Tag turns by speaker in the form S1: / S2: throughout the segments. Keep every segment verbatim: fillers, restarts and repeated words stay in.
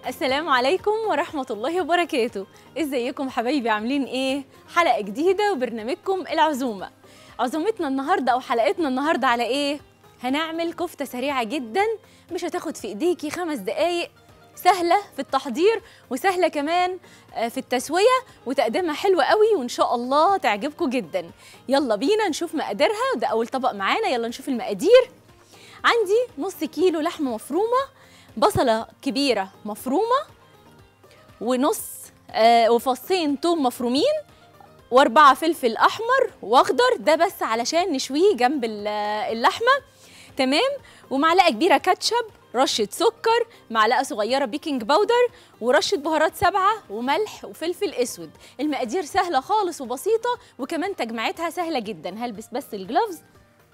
S1: السلام عليكم ورحمة الله وبركاته. ازيكم حبايبي، عاملين ايه؟ حلقة جديدة وبرنامجكم العزومة. عزومتنا النهاردة او حلقتنا النهاردة على ايه؟ هنعمل كفتة سريعة جدا، مش هتاخد في ايديكي خمس دقايق، سهلة في التحضير وسهلة كمان في التسوية، وتقديمها حلوة قوي وان شاء الله تعجبكم جدا. يلا بينا نشوف مقاديرها، وده اول طبق معانا. يلا نشوف المقادير. عندي نص كيلو لحمة مفرومة، بصلة كبيرة مفرومة، ونص آه وفصين توم مفرومين، واربعة فلفل أحمر وأخضر، ده بس علشان نشويه جنب اللحمة. تمام. ومعلقة كبيرة كاتشب، رشة سكر، معلقة صغيرة بيكنج باودر، ورشة بهارات سبعة، وملح وفلفل أسود. المقادير سهلة خالص وبسيطة، وكمان تجميعتها سهلة جدا. هلبس بس الجلوفز.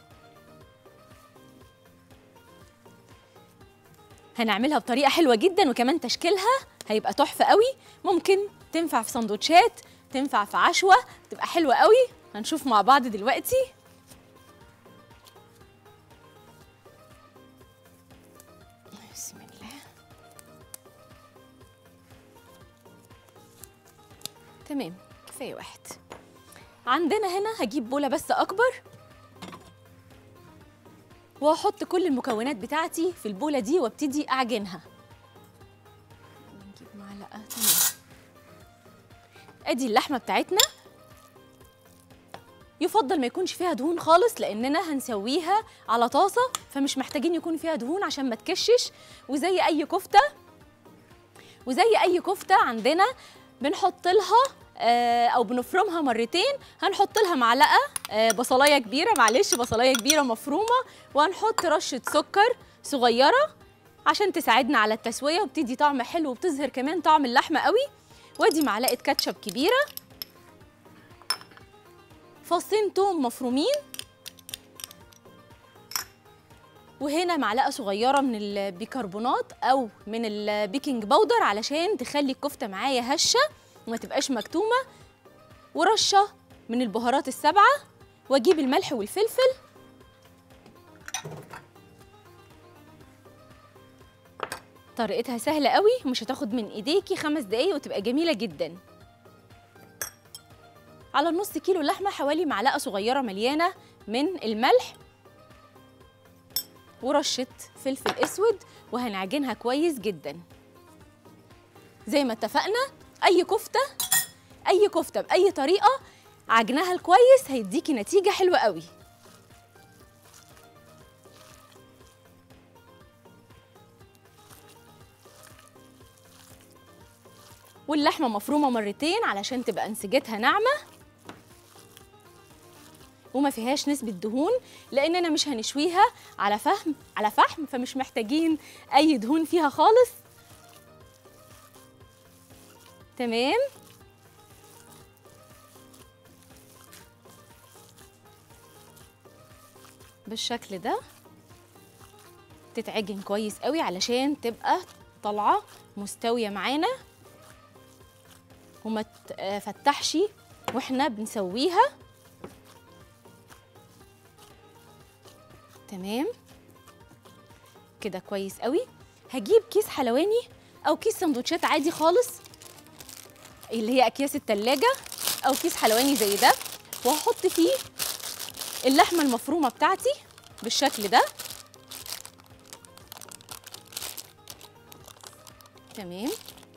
S1: هنعملها بطريقة حلوة جدا، وكمان تشكيلها هيبقى تحفة قوي. ممكن تنفع في سندوتشات، تنفع في عشوة، تبقى حلوة قوي. هنشوف مع بعض دلوقتي. بسم الله. تمام، كفاية واحد. عندنا هنا هجيب بولة بس أكبر، وهحط كل المكونات بتاعتي في البولة دي وابتدي أعجنها. نجيب معلقة. تمام. ادي اللحمة بتاعتنا، يفضل ما يكونش فيها دهون خالص لأننا هنسويها على طاسة، فمش محتاجين يكون فيها دهون عشان ما تكشش. وزي أي كفتة وزي أي كفتة عندنا بنحط لها أو بنفرمها مرتين. هنحط لها معلقة بصلاية كبيرة، معلش بصلاية كبيرة مفرومة، وهنحط رشة سكر صغيرة عشان تساعدنا على التسوية وبتدي طعم حلو وبتظهر كمان طعم اللحمة قوي. وادي معلقة كاتشب كبيرة، فصين توم مفرومين، وهنا معلقة صغيرة من البيكربونات أو من البيكنج باودر علشان تخلي الكفتة معايا هشة وما تبقاش مكتومة، ورشة من البهارات السبعة، واجيب الملح والفلفل. طريقتها سهلة قوي، مش هتاخد من ايديكي خمس دقايق وتبقى جميلة جدا. على النص كيلو لحمة حوالي معلقة صغيرة مليانة من الملح، ورشة فلفل اسود، وهنعجنها كويس جدا. زي ما اتفقنا، اي كفتة اي كفتة بأي طريقة عجنها الكويس هيديكي نتيجة حلوة قوي. واللحمة مفرومة مرتين علشان تبقى انسجتها ناعمة وما فيهاش نسبة دهون، لأننا مش هنشويها على فحم على فحم فمش محتاجين أي دهون فيها خالص. تمام. بالشكل ده تتعجن كويس قوي علشان تبقى طالعة مستوية معانا وما تفتحش واحنا بنسويها. تمام كده كويس قوي. هجيب كيس حلواني او كيس سندوتشات عادي خالص، اللي هي اكياس التلاجة، او كيس حلواني زي ده، وهحط فيه اللحمة المفرومة بتاعتي بالشكل ده. تمام،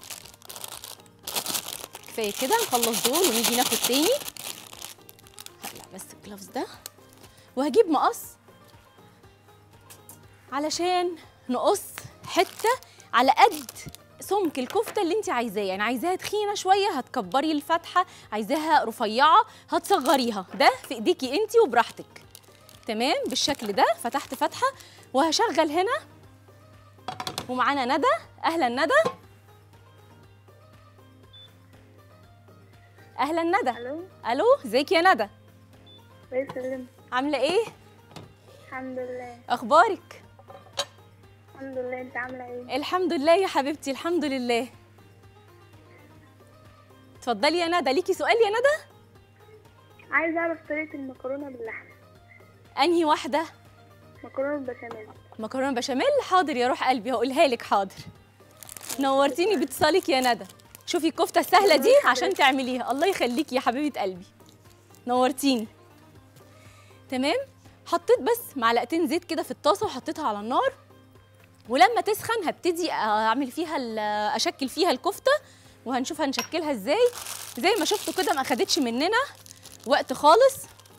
S1: كفاية كده. نخلص دول ونيجي ناخد تاني. هقلع بس الجلافز ده، وهجيب مقص علشان نقص حتة على قد سمك الكفتة اللي انت عايزاه. يعني عايزاها تخينة شوية هتكبري الفتحة، عايزاها رفيعة هتصغريها، ده في ايديكي انت وبراحتك. تمام بالشكل ده. فتحت فتحة وهشغل هنا، ومعانا ندى. اهلا ندى. اهلا ندى.
S2: الو.
S1: الو، ازيك يا ندى؟
S2: الله يسلمك.
S1: عاملة ايه؟
S2: الحمد لله.
S1: اخبارك؟
S2: الحمد لله، انت عامله ايه؟
S1: الحمد لله يا حبيبتي، الحمد لله. اتفضلي يا ندى، ليكي سؤال يا ندى؟
S2: عايزه اعرف طريقه المكرونه باللحمه.
S1: انهي واحده؟
S2: مكرونه بالبشاميل.
S1: مكرونه بشاميل. حاضر يا روح قلبي، هقولها لك. حاضر. نورتيني باتصالك يا ندى. شوفي الكفته السهله دي عشان تعمليها. الله يخليكي يا حبيبه قلبي، نورتيني. تمام، حطيت بس معلقتين زيت كده في الطاسه وحطيتها على النار، ولما تسخن هبتدي اعمل فيها اشكل فيها الكفته، وهنشوف هنشكلها ازاي. زي ما شفتوا كده ما اخدتش مننا وقت خالص.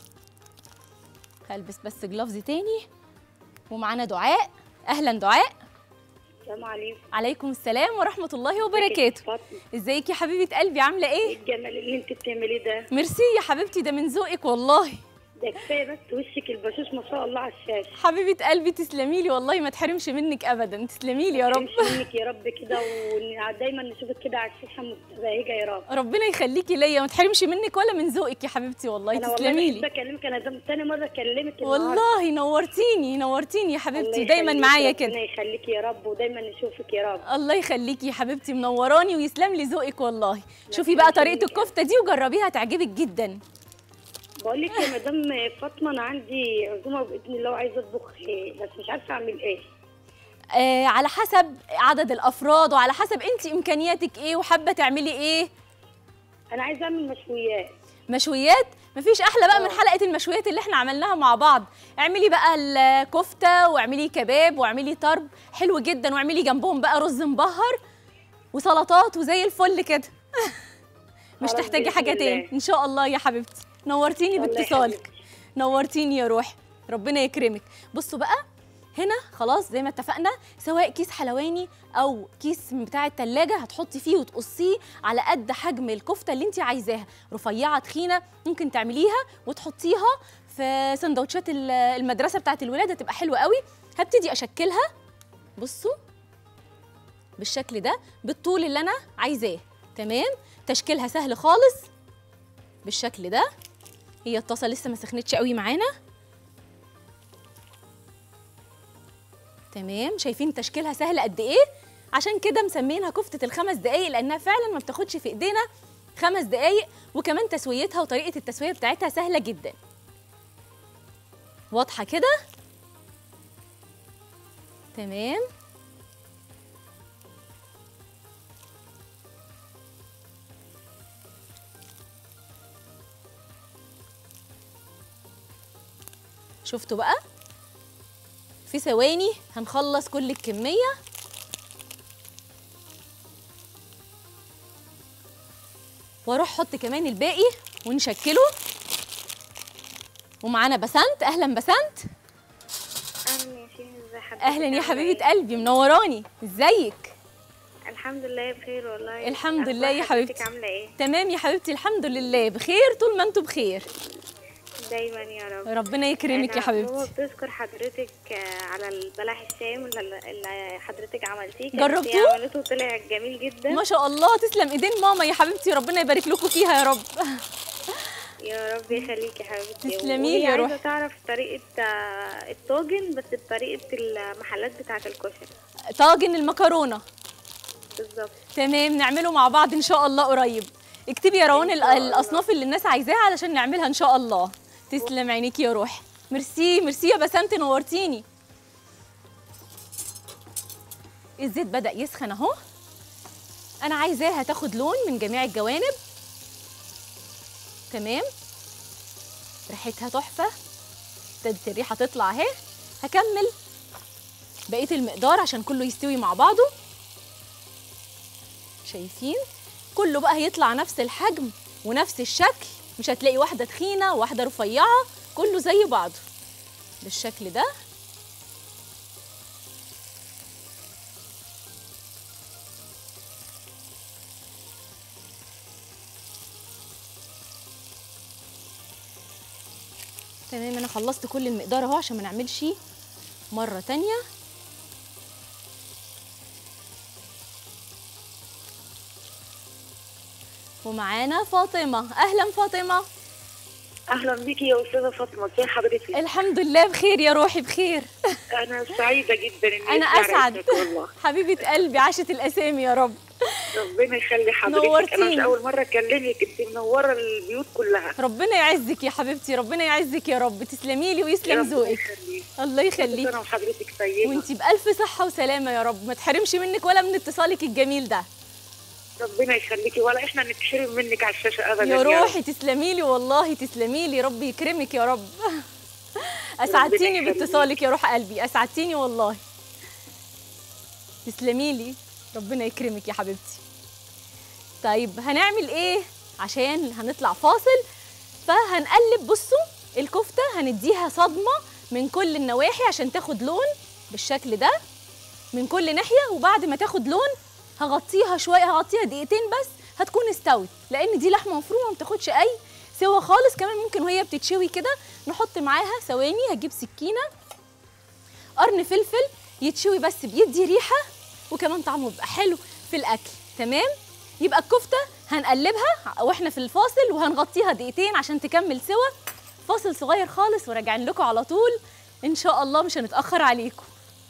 S1: هلبس بس جلافز تاني. ومعانا دعاء. اهلا دعاء.
S2: السلام عليكم.
S1: عليكم السلام ورحمه الله وبركاته. ازيك يا حبيبه قلبي، عامله ايه؟
S2: ايه الجمال اللي انت بتعمليه ده؟
S1: ميرسي يا حبيبتي، ده من ذوقك والله.
S2: ده كفايه بس وشك البشوش ما شاء الله على الشاشه.
S1: حبيبه قلبي تسلمي لي والله، ما تحرمش منك ابدا، تسلمي لي يا رب.
S2: ما تحرمش منك يا رب كده، ودايما نشوفك كده على الشاشه متبهجه يا رب.
S1: ربنا يخليكي ليا، ما تحرمش منك ولا من ذوقك يا حبيبتي والله، تسلمي لي.
S2: انا والله بكلمك، انا ده تاني مره اكلمك
S1: والله. نورتيني نورتيني يا حبيبتي، دايما معايا كده.
S2: ربنا يخليكي يا رب، ودايما نشوفك يا رب.
S1: الله يخليكي يا حبيبتي، منوراني ويسلم لي ذوقك والله. شوفي بقى طريقه الكفته دي وجربيها تعجبك جدا.
S2: بقول لك يا مدام فاطمه، انا عندي عزومه باذن الله وعايزه اطبخ، بس مش عارفه اعمل ايه.
S1: آه على حسب عدد الافراد وعلى حسب انت امكانياتك ايه وحابه تعملي ايه.
S2: انا عايزه اعمل مشويات.
S1: مشويات؟ مفيش احلى بقى من حلقه المشويات اللي احنا عملناها مع بعض. اعملي بقى الكفته واعملي كباب واعملي طرب حلو جدا، واعملي جنبهم بقى رز مبهر وسلطات وزي الفل كده. مش تحتاجي حاجه تاني ان شاء الله يا حبيبتي. نورتيني باتصالك، نورتيني يا روحي، ربنا يكرمك. بصوا بقى هنا خلاص زي ما اتفقنا، سواء كيس حلواني او كيس بتاع التلاجة هتحطي فيه وتقصيه على قد حجم الكفته اللي انت عايزاها، رفيعه تخينه ممكن تعمليها وتحطيها في سندوتشات المدرسه بتاعت الولاد، هتبقى حلوه قوي. هبتدي اشكلها، بصوا بالشكل ده بالطول اللي انا عايزاه. تمام، تشكيلها سهل خالص بالشكل ده. هي الطاسه لسه ما سخنتش قوي معانا. تمام، شايفين تشكيلها سهل قد ايه؟ عشان كده مسمينها كفته الخمس دقايق، لانها فعلا ما بتاخدش في ايدينا خمس دقايق، وكمان تسويتها وطريقه التسويه بتاعتها سهله جدا. واضحه كده؟ تمام. شفتوا بقى؟ في ثواني هنخلص كل الكمية. واروح احط كمان الباقي ونشكله. ومعانا بسنت. اهلا بسنت.
S2: اهلا يا شيخ، ازي حضرتك؟
S1: اهلا يا حبيبة قلبي، منوراني. ازيك؟
S2: الحمد لله بخير والله.
S1: الحمد لله يا حبيبتي.
S2: عاملة ايه؟
S1: تمام يا حبيبتي، الحمد لله بخير طول ما انتوا بخير.
S2: دايما يا رب.
S1: ربنا يكرمك يا حبيبتي.
S2: هو بتذكر حضرتك على البلح الشام اللي حضرتك عملتيه.
S1: جربتوه؟
S2: عملته طلع جميل جدا
S1: ما شاء الله، تسلم ايدين ماما يا حبيبتي، ربنا يبارك لكم فيها يا رب.
S2: يا رب يخليكي يا حبيبتي.
S1: تسلمي لي يا روحي.
S2: عايزه تعرف طريقه الطاجن بس بطريقه المحلات بتاعه الكشري.
S1: طاجن المكرونه
S2: بالظبط.
S1: تمام، نعمله مع بعض ان شاء الله قريب. اكتبي يا روان الاصناف اللي الناس عايزاها علشان نعملها ان شاء الله. تسلم عينيكي يا روحي. ميرسي ميرسي يا بسنت، نورتيني. الزيت بدأ يسخن اهو. انا عايزاها تاخد لون من جميع الجوانب. تمام، ريحتها تحفه، ابتدت الريحه تطلع اهي. هكمل بقيه المقدار عشان كله يستوي مع بعضه. شايفين كله بقى هيطلع نفس الحجم ونفس الشكل، مش هتلاقي واحده تخينه وواحده رفيعه، كله زي بعضه بالشكل ده. تمام، انا خلصت كل المقدار اهو عشان ما نعملش مره تانيه. ومعانا فاطمه. اهلا فاطمه.
S2: اهلا بيكي يا استاذه فاطمه، ازي حضرتك؟
S1: الحمد لله بخير يا روحي بخير.
S2: انا سعيده جدا اني
S1: انا
S2: أسمع
S1: اسعد
S2: رأيك والله.
S1: حبيبه قلبي، عاشت الاسامي يا رب.
S2: ربنا يخلي حضرتك.
S1: نورتيني.
S2: انا مش اول مره اكلمك، انت منوره البيوت كلها.
S1: ربنا يعزك يا حبيبتي، ربنا يعزك يا رب، تسلمي لي ويسلم ذوقك. الله يخليك.
S2: انا وحضرتك طيبه
S1: وانتي بالف صحه وسلامه يا رب، ما تحرمش منك ولا من اتصالك الجميل ده.
S2: ربنا يخليكي، ولا احنا نتحرم منك على الشاشه ابدا
S1: يا روحي. تسلمي لي والله، تسلمي لي، ربي يكرمك يا رب. اسعدتيني باتصالك يا روح قلبي، اسعدتيني والله. تسلمي لي، ربنا يكرمك يا حبيبتي. طيب هنعمل ايه عشان هنطلع فاصل؟ فهنقلب. بصوا الكفته هنديها صدمه من كل النواحي عشان تاخد لون بالشكل ده من كل ناحيه، وبعد ما تاخد لون هغطيها شويه، هغطيها دقيقتين بس هتكون استوت، لان دي لحمه مفرومه ما بتاخدش اي سوا خالص. كمان ممكن وهي بتتشوي كده نحط معاها ثواني، هجيب سكينه، قرن فلفل يتشوي بس بيدي ريحه وكمان طعمه بيبقى حلو في الاكل. تمام؟ يبقى الكفته هنقلبها واحنا في الفاصل وهنغطيها دقيقتين عشان تكمل سوا. فاصل صغير خالص وراجعين لكم على طول ان شاء الله، مش هنتاخر عليكم.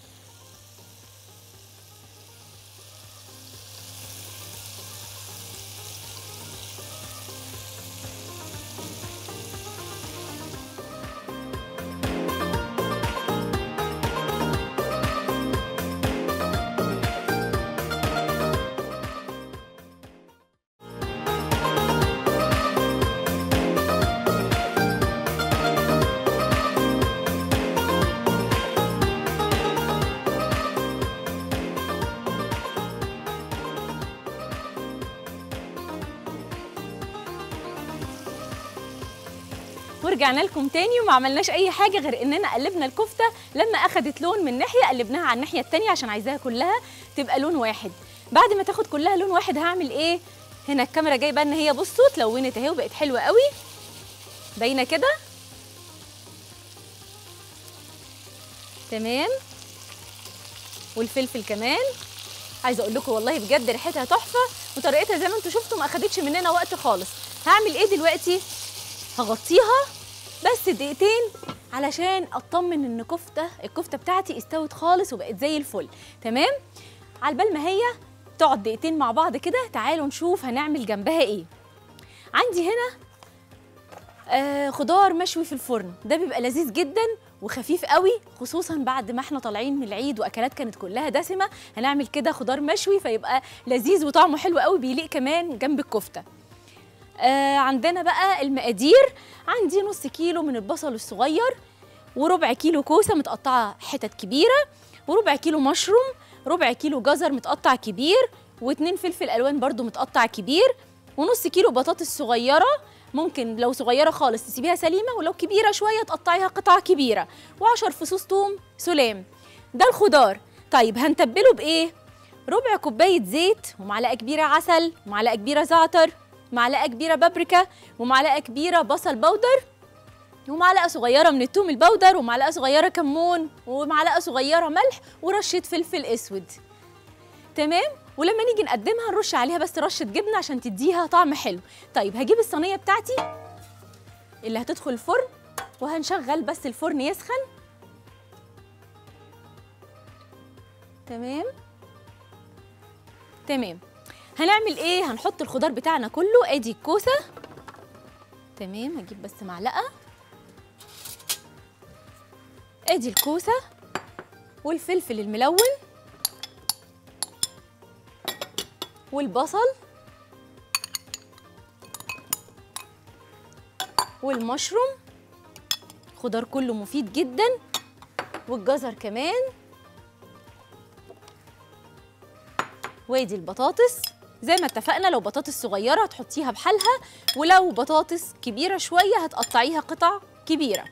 S1: ورجعنا لكم تاني وما عملناش اي حاجه غير اننا قلبنا الكفته. لما اخدت لون من ناحيه قلبناها على الناحيه التانيه عشان عايزاها كلها تبقى لون واحد. بعد ما تاخد كلها لون واحد هعمل ايه؟ هنا الكاميرا جايبه ان هي بصوا اتلونت اهي وبقت حلوه قوي، باينه كده. تمام. والفلفل كمان، عايزه اقول لكم والله بجد ريحتها تحفه وطريقتها زي ما انتم شفتوا ما اخدتش مننا وقت خالص. هعمل ايه دلوقتي؟ هغطيها بس دقيقتين علشان اطمن ان كفته الكفته بتاعتي استوت خالص وبقت زي الفل. تمام؟ على بال ما هي تقعد دقيقتين مع بعض كده، تعالوا نشوف هنعمل جنبها ايه. عندي هنا آه خضار مشوي في الفرن، ده بيبقى لذيذ جدا وخفيف قوي، خصوصا بعد ما احنا طالعين من العيد واكلات كانت كلها دسمه. هنعمل كده خضار مشوي فيبقى لذيذ وطعمه حلو قوي، بيليق كمان جنب الكفته. آه عندنا بقى المقادير. عندي نص كيلو من البصل الصغير، وربع كيلو كوسه متقطعه حتت كبيره، وربع كيلو مشروم، ربع كيلو جزر متقطع كبير، واتنين فلفل الوان برضو متقطع كبير، ونص كيلو بطاطس صغيره، ممكن لو صغيره خالص تسيبيها سليمه، ولو كبيره شويه تقطعيها قطع كبيره، وعشر فصوص ثوم سلام. ده الخضار. طيب هنتبله بايه؟ ربع كوبايه زيت، ومعلقه كبيره عسل، ومعلقه كبيره زعتر، معلقه كبيره بابريكا، ومعلقه كبيره بصل بودر، ومعلقه صغيره من الثوم البودر، ومعلقه صغيره كمون، ومعلقه صغيره ملح، ورشه فلفل اسود. تمام؟ ولما نيجي نقدمها نرش عليها بس رشه جبنه عشان تديها طعم حلو. طيب هجيب الصينيه بتاعتي اللي هتدخل الفرن وهنشغل بس الفرن يسخن. تمام؟ تمام. هنعمل ايه؟ هنحط الخضار بتاعنا كله. ادي الكوسه. تمام. هجيب بس معلقه. ادي الكوسه والفلفل الملون والبصل والمشروم، خضار كله مفيد جدا، والجزر كمان، وادي البطاطس. زي ما اتفقنا لو بطاطس صغيره هتحطيها بحالها، ولو بطاطس كبيره شويه هتقطعيها قطع كبيره.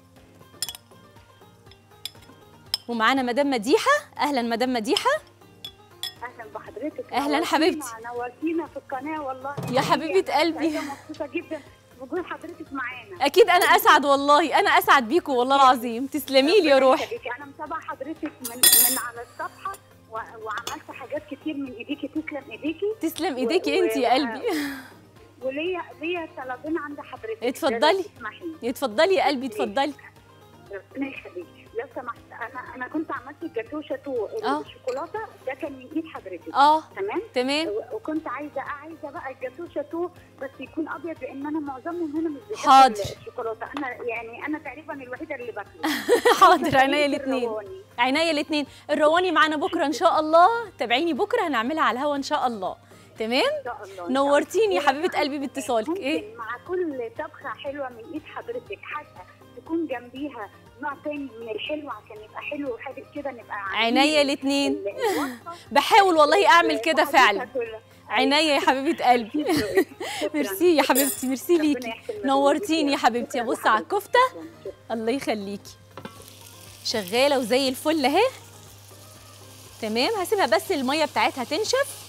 S1: ومعانا مدام مديحه. اهلا مدام مديحه.
S2: اهلا بحضرتك.
S1: اهلا حبيبتي.
S2: نورتينا في القناه والله
S1: يا حبيبه قلبي.
S2: انا مبسوطه جدا بوجود حضرتك معانا.
S1: اكيد انا اسعد والله، انا اسعد بيكم والله العظيم. تسلمي لي يا روحي.
S2: انا متابعه حضرتك من من على الصفحه وعملت حاجات كتير من ايديكي. تسلم ايديكي.
S1: تسلم ايديكي انت يا قلبي.
S2: وليا ليا طلبين عند حضرتك.
S1: اتفضلي اتفضلي يا قلبي اتفضلي.
S2: ربنا يخليكي لو سمحت، انا انا كنت عملت جاتوه شاتو
S1: اه
S2: الشوكولاته ده كان من ايد حضرتك.
S1: اه
S2: تمام
S1: تمام.
S2: وكنت عايزه عايزه بقى الجاتوه شاتو بس يكون ابيض، لان انا معظمهم هنا مش بيحبوا
S1: حاضر.
S2: الشوكولاته. انا يعني انا تقريبا الوحيده اللي باكله.
S1: حاضر عينيا الاثنين، عينيا الاثنين. الرواني معانا بكره ان شاء الله، تابعيني بكره هنعملها على الهوا ان شاء الله. تمام.
S2: ان شاء الله.
S1: نورتيني يا حبيبه قلبي باتصالك.
S2: ايه مع كل طبخه حلوه من ايد حضرتك حاجه تكون جنبيها نوع تاني من الحلو عشان يبقى حلو وحادق كده، نبقى
S1: عينيا الاثنين. بحاول والله اعمل كده فعلا. عينيا يا حبيبه قلبي. ميرسي يا حبيبتي، ميرسي ليكي، نورتيني يا حبيبتي. ابص على الكفته. الله يخليكي. شغاله وزي الفل اهي. تمام. هسيبها بس الميه بتاعتها تنشف.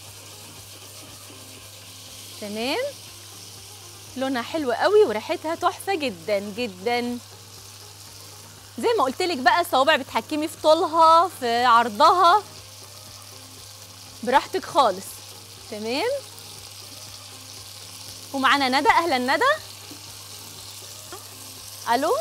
S1: تمام. لونها حلو قوي وريحتها تحفه جدا جدا. زي ما قلت لك بقى الصوابع بتحكمي في طولها في عرضها براحتك خالص. تمام. ومعانا ندى. اهلا ندى. الو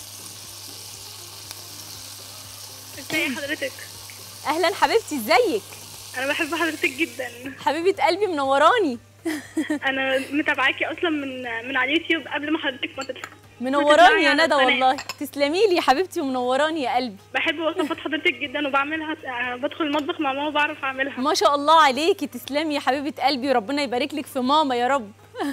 S3: ازي حضرتك؟
S1: اهلا حبيبتي، ازيك؟
S3: انا بحب حضرتك جدا
S1: حبيبه قلبي، منوراني.
S3: انا متابعاكي اصلا من من على اليوتيوب قبل ما حضرتك ما تطلع.
S1: منوراني يا ندى والله. تسلمي لي يا حبيبتي ومنوراني يا قلبي.
S3: بحب وصفات حضرتك جدا وبعملها، بدخل المطبخ مع ماما وبعرف اعملها.
S1: ما شاء الله عليكي. تسلمي يا حبيبه قلبي وربنا يبارك لك في ماما يا رب.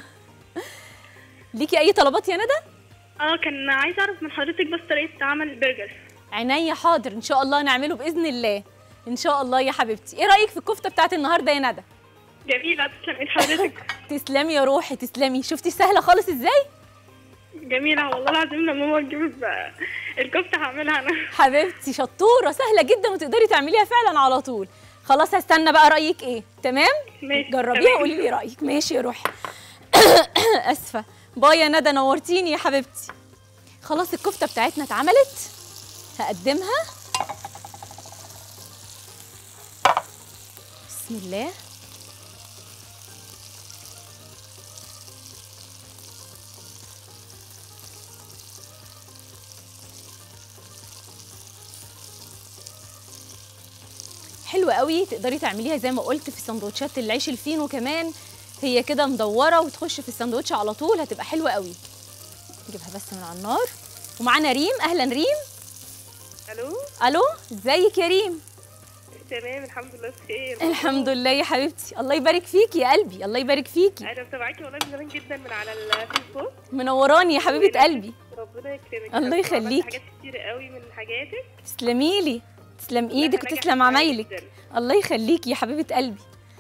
S1: ليكي اي طلبات يا ندى؟
S3: اه كان عايزه اعرف من حضرتك بس طريقه عمل البرجر.
S1: عينيا حاضر ان شاء الله نعمله باذن الله ان شاء الله يا حبيبتي. ايه رايك في الكفته بتاعت النهارده يا ندى؟
S3: جميله. تسلم ايد حضرتك.
S1: تسلمي يا روحي تسلمي. شفتي سهله خالص ازاي؟
S3: جميله والله العظيم. لما ماما تجيب الكفته هعملها انا.
S1: حبيبتي شطوره، سهله جدا وتقدري تعمليها فعلا على طول. خلاص هستنى بقى رايك ايه. تمام.
S3: ماشي
S1: جربيها وقولي لي رايك. ماشي يا روحي. اسفه. باي يا ندى، نورتيني يا حبيبتي. خلاص الكفته بتاعتنا اتعملت. هقدمها. بسم الله. حلوه قوي، تقدري تعمليها زي ما قلت في سندوتشات العيش الفينو كمان. هي كده مدوره وتخش في السندوتش على طول، هتبقى حلوه قوي. نجيبها بس من على النار. ومعانا ريم. اهلا ريم.
S3: الو
S1: الو ازيك يا ريم؟
S3: تمام الحمد لله بخير.
S1: الحمد لله يا حبيبتي. الله يبارك فيكي يا قلبي، الله يبارك فيكي.
S3: انا متابعاكي والله من زمان جدا من على الفيسبوك.
S1: منوراني يا حبيبه قلبي.
S3: ربنا يكرمك.
S1: الله يخليكي.
S3: حاجات كتير قوي من حاجاتك.
S1: تسلمي لي. تسلم ايدك وتسلم عمايلك. الله يخليكي يا حبيبه قلبي.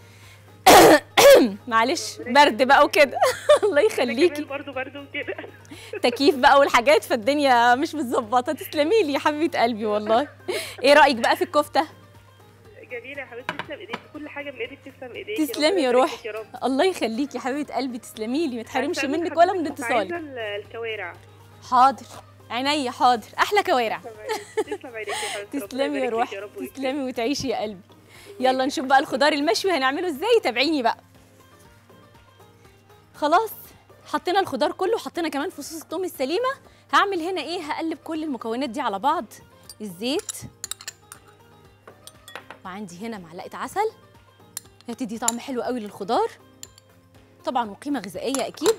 S1: معلش برد بقى وكده. الله يخليكي.
S3: برضه برد وكده.
S1: تكييف بقى والحاجات، فالدنيا مش متظبطه. تسلمي لي يا حبيبه قلبي والله. ايه رايك بقى في الكفته؟
S3: جميله يا حبيبتي. تسلم ايديك، كل حاجه من ايدك تسلم ايديك.
S1: تسلمي يا روحي. الله يخليكي يا حبيبه قلبي. تسلمي لي، ما تحرمش منك ولا من اتصالك.
S3: عايزه الكوارع.
S1: حاضر عينيا حاضر. احلى كوارع.
S3: تسلم ايديك يا حبيبتي.
S1: تسلمي يا روحي. تسلمي وتعيشي يا قلبي. يلا نشوف بقى الخضار المشوي هنعمله ازاي. تابعيني بقى. خلاص حطينا الخضار كله، حطينا كمان فصوص الثوم السليمه. هعمل هنا ايه؟ هقلب كل المكونات دي على بعض. الزيت، وعندي هنا معلقه عسل هتدي طعم حلو قوي للخضار طبعا وقيمه غذائيه اكيد.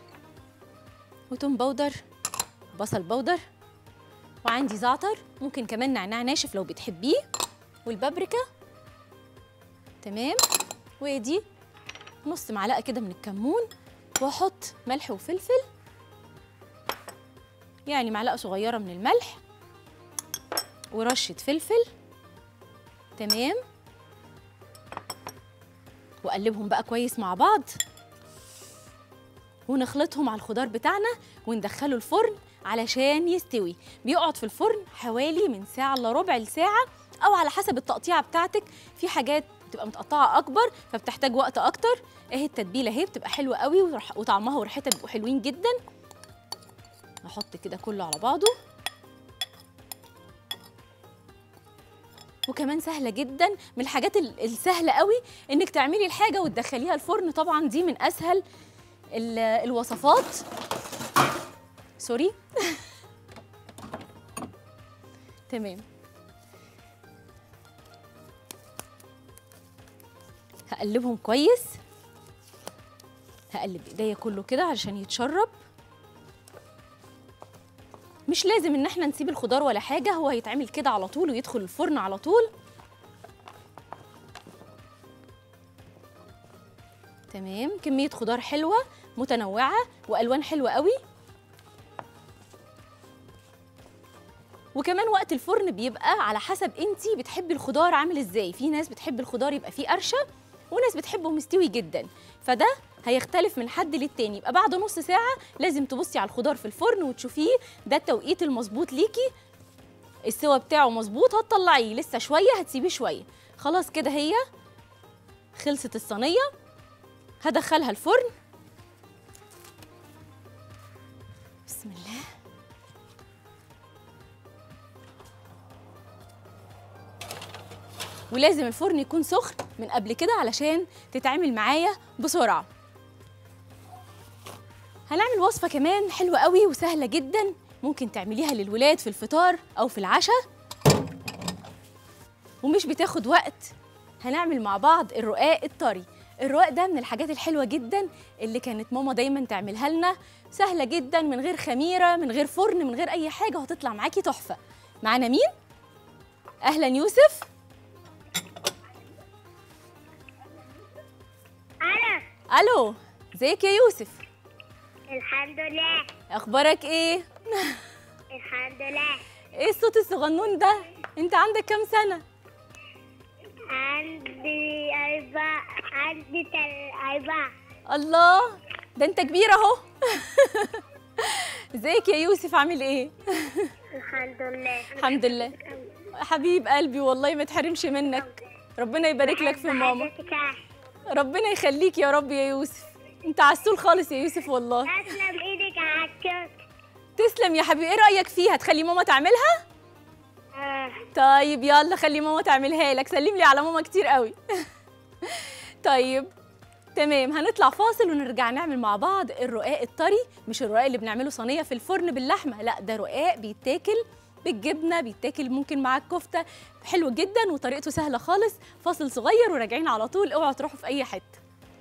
S1: وتوم بودر، بصل بودر، وعندي زعتر، ممكن كمان نعناع ناشف لو بتحبيه، والبابريكا. تمام. ودي نص معلقه كده من الكمون، واحط ملح وفلفل، يعني معلقه صغيره من الملح ورشه فلفل. تمام. واقلبهم بقى كويس مع بعض، ونخلطهم على الخضار بتاعنا وندخله الفرن علشان يستوي. بيقعد في الفرن حوالي من ساعه الا ربع لساعه، او على حسب التقطيعه بتاعتك. في حاجات بتبقى متقطعه اكبر فبتحتاج وقت اكتر. اهي التتبيله اهي بتبقى حلوه قوي وطعمها وريحتها بيبقوا حلوين جدا. احط كده كله على بعضه. وكمان سهله جدا، من الحاجات السهله قوي انك تعملي الحاجه وتدخليها الفرن. طبعا دي من اسهل ال- الوصفات. سوري. تمام. هقلبهم كويس، هقلب ايديا كله كده علشان يتشرب. مش لازم ان احنا نسيب الخضار ولا حاجه، هو هيتعمل كده على طول ويدخل الفرن على طول. تمام. كميه خضار حلوه متنوعه والوان حلوه قوي. وكمان وقت الفرن بيبقى على حسب انتي بتحبي الخضار عامل ازاي. في ناس بتحب الخضار يبقى فيه قرشه، وناس بتحبه مستوي جدا، فده هيختلف من حد للتاني. يبقى بعد نص ساعه لازم تبصي على الخضار في الفرن وتشوفيه ده التوقيت المظبوط ليكي، السوا بتاعه مظبوط، هتطلعيه. لسه شويه هتسيبيه شويه. خلاص كده هي خلصت الصينيه، هدخلها الفرن. بسم الله. ولازم الفرن يكون سخن من قبل كده علشان تتعمل معايا بسرعه. هنعمل وصفه كمان حلوه قوي وسهله جدا، ممكن تعمليها للولاد في الفطار او في العشاء ومش بتاخد وقت. هنعمل مع بعض الرقاق الطري. الرقاق ده من الحاجات الحلوه جدا اللي كانت ماما دايما تعملها لنا، سهله جدا من غير خميره من غير فرن من غير اي حاجه، وهتطلع معاكي تحفه. معانا مين؟ اهلا يوسف.
S2: أنا
S1: الو، ازيك يا يوسف؟
S2: الحمد لله.
S1: اخبارك ايه؟
S2: الحمد لله.
S1: ايه الصوت الصغنون ده؟ انت عندك كام سنه؟
S2: عندي أربع عندي تل أربعة.
S1: الله، ده انت كبير اهو. ازيك يا يوسف؟ عامل ايه؟
S2: الحمد لله.
S1: الحمد لله. حبيب قلبي والله ما تحرمش منك، ربنا يبارك لك في ماما. ربنا يخليك يا رب يا يوسف، انت عسول خالص يا يوسف والله.
S2: تسلم ايدك على الكيك.
S1: تسلم يا حبيبي. ايه رايك فيها؟ تخلي ماما تعملها؟
S2: آه.
S1: طيب يلا خلي ماما تعملها لك. سلم لي على ماما كتير قوي. طيب تمام، هنطلع فاصل ونرجع نعمل مع بعض الرقاق الطري. مش الرقاق اللي بنعمله صينيه في الفرن باللحمه، لا ده رقاق بيتاكل بالجبنه، بيتاكل ممكن مع الكفته. حلو جدا وطريقته سهله خالص. فاصل صغير وراجعين على طول، اوعوا تروحوا في اي حته.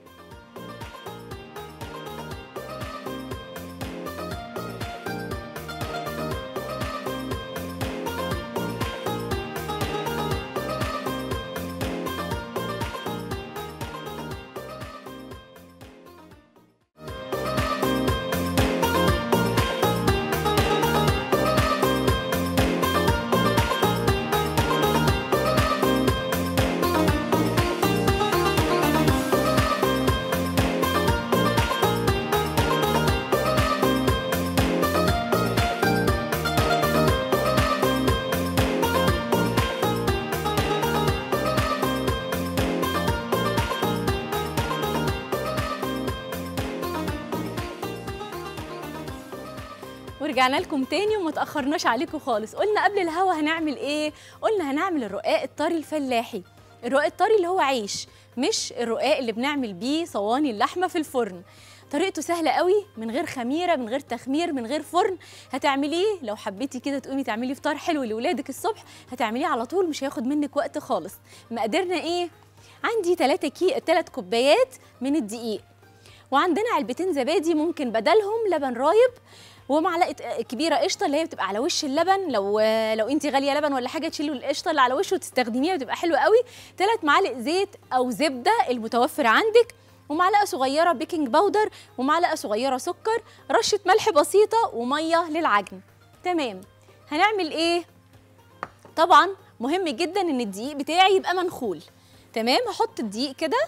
S1: ورجعنا لكم تاني وما تأخرناش عليكم خالص. قلنا قبل الهوا هنعمل ايه؟ قلنا هنعمل الرقاق الطري الفلاحي. الرقاق الطري اللي هو عيش، مش الرقاق اللي بنعمل بيه صواني اللحمة في الفرن. طريقته سهلة قوي، من غير خميرة من غير تخمير من غير فرن. هتعمليه لو حبيتي كده تقومي تعملي فطار حلو لولادك الصبح، هتعمليه على طول مش هياخد منك وقت خالص. مقاديرنا ايه؟ عندي ثلاثة كي ثلاث كوبايات من الدقيق، وعندنا علبتين زبادي ممكن بدلهم لبن رايب، ومعلقه كبيره قشطه اللي هي بتبقى على وش اللبن. لو لو انت غاليه لبن ولا حاجه تشيلوا القشطه اللي على وشه وتستخدميها بتبقى حلوه قوي. ثلاث معالق زيت او زبده المتوفر عندك، ومعلقه صغيره بيكنج باودر، ومعلقه صغيره سكر، رشه ملح بسيطه، وميه للعجن. تمام. هنعمل ايه؟ طبعا مهم جدا ان الدقيق بتاعي يبقى منخول. تمام. هحط الدقيق كده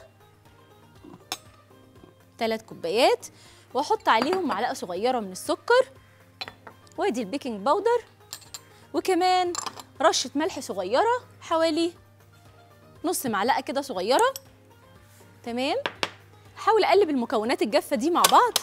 S1: ثلاث كوبايات، واحط عليهم معلقه صغيره من السكر، وادي البيكنج باودر، وكمان رشه ملح صغيره حوالي نص معلقه كده صغيره. تمام. هحاول اقلب المكونات الجافه دي مع بعض.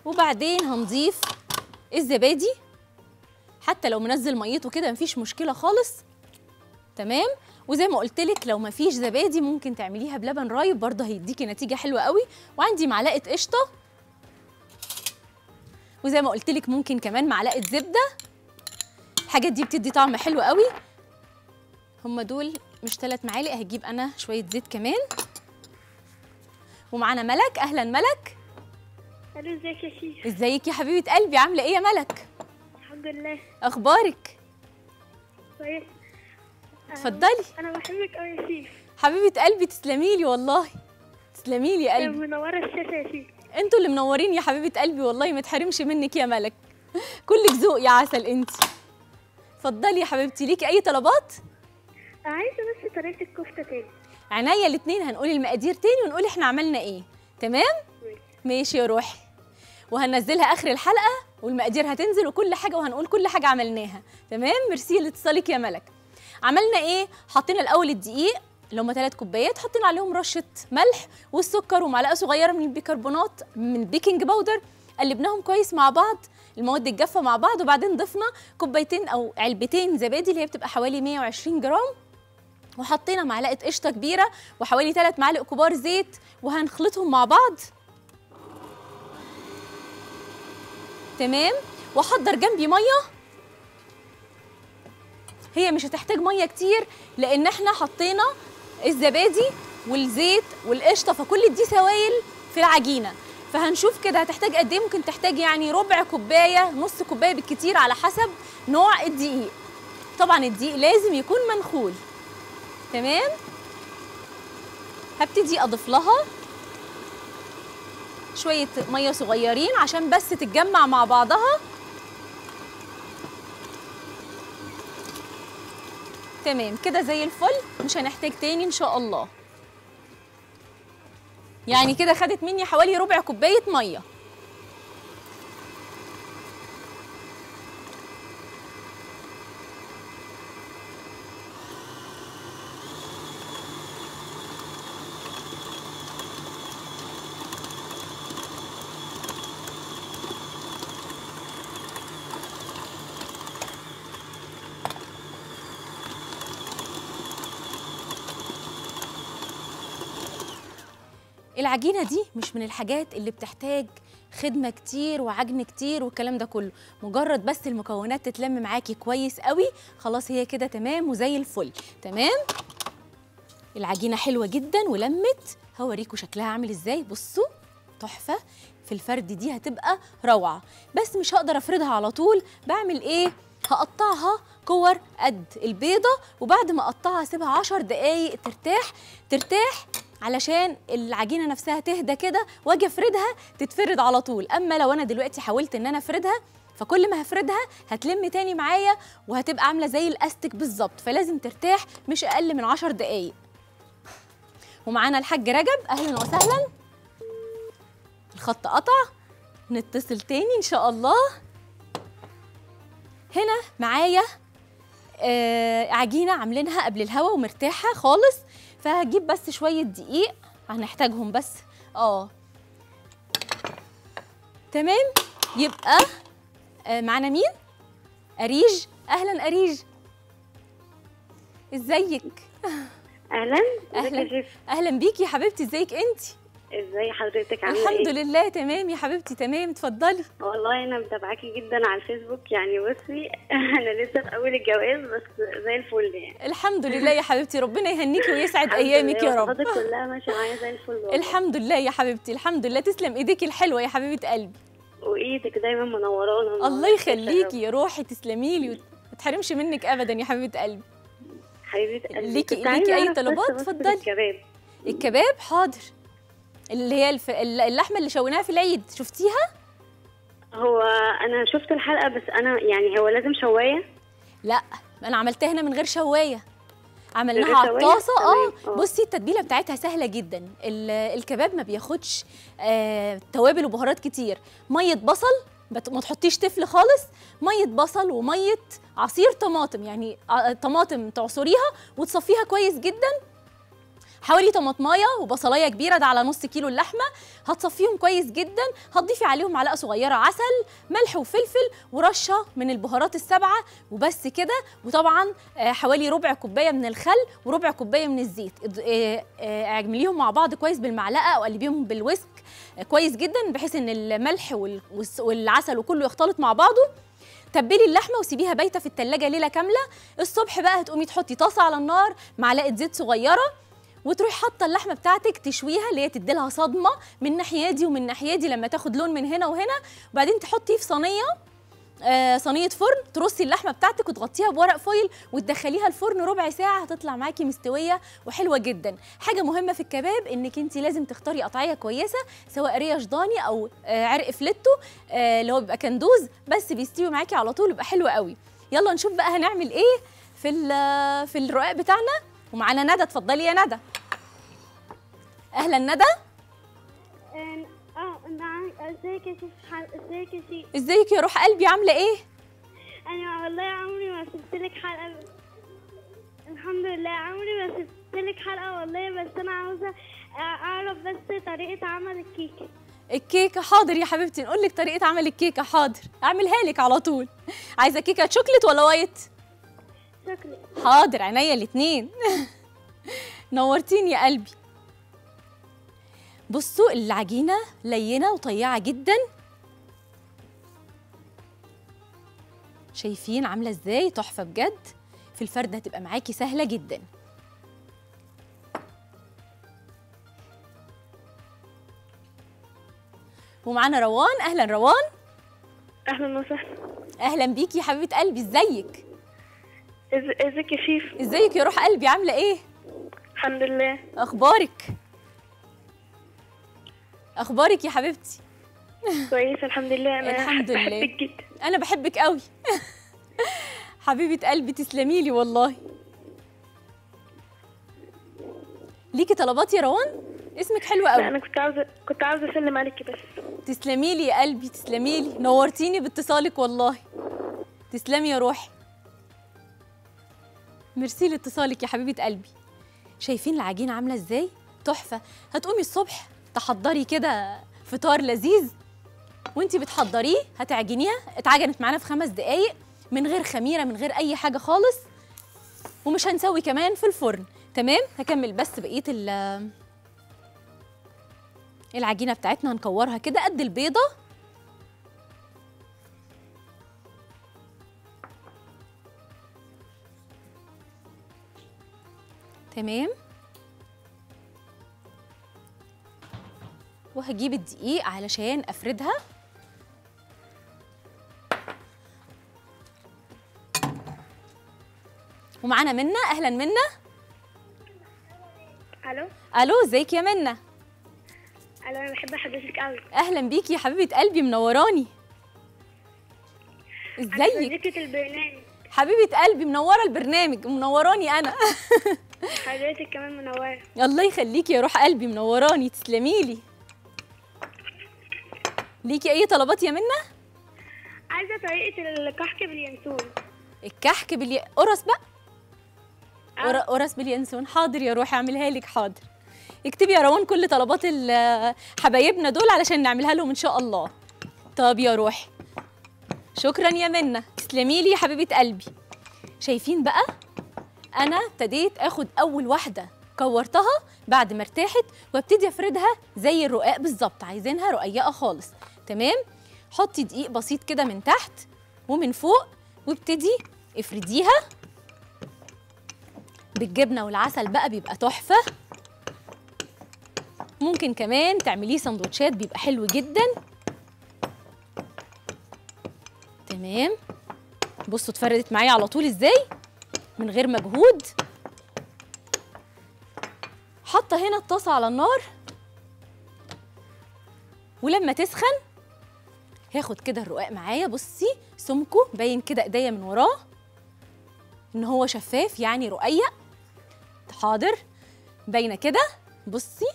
S1: وبعدين هنضيف الزبادي، حتى لو منزل ميته كده مفيش مشكله خالص. تمام. وزي ما قلت لك لو مفيش زبادي ممكن تعمليها بلبن رايب برضه هيديكي نتيجه حلوه قوي. وعندي معلقه قشطه، وزي ما قلت لك ممكن كمان معلقه زبده. الحاجات دي بتدي طعم حلو قوي. هم دول مش ثلاث معالق، هجيب انا شويه زيت كمان. ومعانا ملك. اهلا ملك.
S3: الو ازيك يا شيف؟
S1: ازيك يا حبيبه قلبي، عامله ايه يا ملك؟
S3: الحمد لله
S1: اخبارك؟
S3: كويس.
S1: اتفضلي.
S3: انا بحبك قوي يا شيف.
S1: حبيبه قلبي تسلمي لي والله، تسلمي لي يا قلبي.
S3: منوره الشاشه يا شيف.
S1: انتوا اللي منورين يا حبيبه قلبي والله، ما تحرمش منك يا ملك. كلك ذوق يا عسل انت. اتفضلي يا حبيبتي، ليكي اي طلبات؟
S3: عايزه بس طريقه الكفته تاني.
S1: عينيا الاثنين، هنقول المقادير تاني ونقول احنا عملنا ايه. تمام؟ ماشي يا روحي. وهننزلها اخر الحلقه والمقادير هتنزل وكل حاجه، وهنقول كل حاجه عملناها. تمام؟ ميرسي لاتصالك يا ملك. عملنا ايه؟ حطينا الاول الدقيق اللي هم ثلاث كوبايات، حطينا عليهم رشه ملح والسكر ومعلقه صغيره من البيكربونات من بيكنج باودر، قلبناهم كويس مع بعض المواد الجافه مع بعض. وبعدين ضفنا كوبايتين او علبتين زبادي اللي هي بتبقى حوالي مية وعشرين جرام، وحطينا معلقه قشطه كبيره وحوالي ثلاث معالق كبار زيت، وهنخلطهم مع بعض. تمام. واحضر جنبي ميه، هي مش هتحتاج ميه كتير لان احنا حطينا الزبادي والزيت والقشطه، فكل دي سوائل في العجينه. فهنشوف كده هتحتاج قد ايه. ممكن تحتاج يعني ربع كوبايه، نص كوبايه بالكتير على حسب نوع الدقيق. طبعا الدقيق لازم يكون منخول. تمام. هبتدي اضيف لها شويه ميه صغيرين عشان بس تتجمع مع بعضها. تمام كده زي الفل، مش هنحتاج تاني ان شاء الله. يعني كده خدت مني حوالي ربع كوبايه ميه. العجينة دي مش من الحاجات اللي بتحتاج خدمة كتير وعجن كتير والكلام ده كله، مجرد بس المكونات تتلم معاكي كويس قوي خلاص هي كده تمام وزي الفل. تمام. العجينة حلوة جدا ولمت، هوريكوا شكلها عامل ازاي. بصوا تحفة، في الفرد دي هتبقى روعة. بس مش هقدر افردها على طول، بعمل ايه؟ هقطعها كور قد البيضة، وبعد ما اقطعها اسيبها عشر دقايق ترتاح ترتاح علشان العجينه نفسها تهدى كده، واجي افردها تتفرد على طول. اما لو انا دلوقتي حاولت ان انا افردها فكل ما هفردها هتلم تاني معايا وهتبقى عامله زي الاستك بالظبط، فلازم ترتاح مش اقل من عشر دقايق. ومعانا الحاج رجب. اهلا وسهلا. الخط قطع، نتصل تاني ان شاء الله. هنا معايا آه عجينه عاملينها قبل الهوا ومرتاحه خالص، فهجيب بس شويه دقيق هنحتاجهم بس. اه تمام. يبقى آه معانا مين؟ أريج. اهلا أريج، ازيك؟
S3: اهلا.
S1: اهلا اهلا بيكي يا حبيبتي. ازيك انت؟
S3: ازاي حضرتك عامله ايه؟
S1: الحمد لله تمام يا حبيبتي. تمام اتفضلي.
S3: والله انا متابعاكي جدا على الفيسبوك. يعني بصي انا لسه في اول الجواز بس زي الفل يعني.
S1: الحمد لله يا حبيبتي، ربنا يهنيكي ويسعد ايامك يا رب.
S3: الخطوات كلها ماشيه معايا زي الفل والله.
S1: الحمد لله يا حبيبتي، الحمد لله. تسلم ايديكي الحلوه يا حبيبه قلبي.
S3: وايدك دايما منورانا.
S1: الله يخليكي يا روحي، تسلمي لي، ما تحرمش منك ابدا يا حبيبه قلبي.
S3: حبيبه قلبي.
S1: ليكي ليكي اي طلبات؟ اتفضلي.
S3: الكباب.
S1: الكباب حاضر. اللي هي الف... اللحمه اللي شويناها في العيد، شفتيها؟
S3: هو انا شفت الحلقه بس انا يعني هو لازم شوايه؟
S1: لا انا عملتها هنا من غير شوايه، عملناها على الطاسه. اه بصي التتبيله بتاعتها سهله جدا. الكباب ما بياخدش آه توابل وبهارات كتير. ميه بصل، ما تحطيش تفل خالص، ميه بصل وميه عصير طماطم، يعني طماطم تعصريها وتصفيها كويس جدا. حوالي طماطمايه وبصلايه كبيره، ده على نص كيلو اللحمه. هتصفيهم كويس جدا، هتضيفي عليهم معلقه صغيره عسل، ملح وفلفل، ورشه من البهارات السبعه، وبس كده. وطبعا حوالي ربع كوبايه من الخل وربع كوبايه من الزيت. اعمليهم مع بعض كويس بالمعلقه او قلبيهم بالويسك كويس جدا، بحيث ان الملح والعسل وكله يختلط مع بعضه. تبلي اللحمه وسيبيها بايته في التلاجة ليله كامله. الصبح بقى هتقومي تحطي طاسه على النار، معلقه زيت صغيره، وتروحي حاطه اللحمه بتاعتك تشويها، اللي هي تدي لها صدمه من الناحيه دي ومن الناحيه دي لما تاخد لون من هنا وهنا. وبعدين تحطيه في صينيه آه صينيه فرن، ترصي اللحمه بتاعتك وتغطيها بورق فويل وتدخليها الفرن ربع ساعه، هتطلع معاكي مستويه وحلوه جدا. حاجه مهمه في الكباب انك انت لازم تختاري قطعيه كويسه، سواء ريش ضاني او آه عرق فليتو آه اللي هو بيبقى كندوز، بس بيستوي معاكي على طول، يبقى حلو قوي. يلا نشوف بقى هنعمل ايه في في الرقاق بتاعنا. ومعانا ندى، اتفضلي يا ندى. اهلا ندى.
S4: اه نعم. ازيك يا شيخ؟ ازيك يا شيخ؟
S1: ازيك يا روح قلبي، عامله ايه؟
S4: انا والله عمري ما سبت لك حلقه. الحمد لله عمري ما سبت لك حلقه والله، بس انا عاوزه اعرف بس طريقه عمل الكيكه.
S1: الكيكه حاضر يا حبيبتي، نقول لك طريقه عمل الكيكه حاضر، اعملها لك على طول. عايزه كيكه شوكليت ولا وايت؟
S4: شوكليت.
S1: حاضر، عينيا الاثنين. نورتيني يا قلبي. بصوا العجينه لينه وطيعه جدا، شايفين عامله ازاي؟ تحفه بجد. في الفرد هتبقى معاكي سهله جدا. ومعانا روان. اهلا روان.
S3: اهلا وسهلا.
S1: اهلا بيكي يا حبيبه قلبي، ازيك؟
S3: ازيك يا شيف؟
S1: ازيك يا روح قلبي، عامله ايه؟
S3: الحمد لله.
S1: اخبارك؟ اخبارك يا حبيبتي؟
S3: كويسه الحمد لله. انا
S1: الحمد لله.
S3: بحبك جدا.
S1: انا بحبك قوي. حبيبه قلبي، تسلمي لي والله. ليكي طلبات يا روان؟ اسمك حلو قوي.
S3: لا انا كنت عاوزه كنت عاوزه اسلم عليكي بس.
S1: تسلمي لي يا قلبي، تسلمي لي، نورتيني باتصالك والله. تسلمي يا روحي. ميرسي لاتصالك يا حبيبه قلبي. شايفين العجينه عامله ازاي؟ تحفه. هتقومي الصبح تحضري كده فطار لذيذ، وانتي بتحضريه هتعجنيها. اتعجنت معانا في خمس دقايق من غير خميره، من غير اي حاجه خالص، ومش هنسوي كمان في الفرن. تمام. هكمل بس بقيه العجينه بتاعتنا، هنكورها كده قد البيضه. تمام. وهجيب الدقيق علشان افردها. ومعانا منى. اهلا منى.
S4: الو.
S1: الو، ازيك يا منى؟
S4: الو، انا بحب حضرتك قوي.
S1: اهلا بيكي يا حبيبه قلبي، منوراني. ازيك؟
S4: صديقة البرنامج.
S1: حبيبه قلبي، منوره البرنامج، منوراني انا.
S4: حضرتك كمان منوره.
S1: الله يخليكي يا روح قلبي، منوراني، تسلمي لي. ليكي اي طلبات يا منى؟
S4: عايزه طريقه الكحك باليانسون.
S1: الكحك بالي قرص بقى. أه. قرص باليانسون، حاضر يا روحي، اعملها لك حاضر. اكتبي يا روان كل طلبات حبايبنا دول علشان نعملها لهم ان شاء الله. طب يا روحي، شكرا يا منى، تسلمي لي يا حبيبه قلبي. شايفين بقى انا ابتديت اخد اول واحده كورتها بعد ما ارتاحت، وابتدي افردها زي الرقاق بالظبط. عايزينها رقيقه خالص. تمام. حطي دقيق بسيط كده من تحت ومن فوق، وابتدي افرديها بالجبنه والعسل بقى، بيبقى تحفه. ممكن كمان تعمليه سندوتشات، بيبقى حلو جدا. تمام. بصوا اتفردت معايا على طول ازاي من غير مجهود. حاطه هنا الطاسه على النار، ولما تسخن هاخد كده الرقاق معايا. بصي سمكه باين كده ايديا من وراه ان هو شفاف، يعني رقيق. حاضر، باينه كده. بصي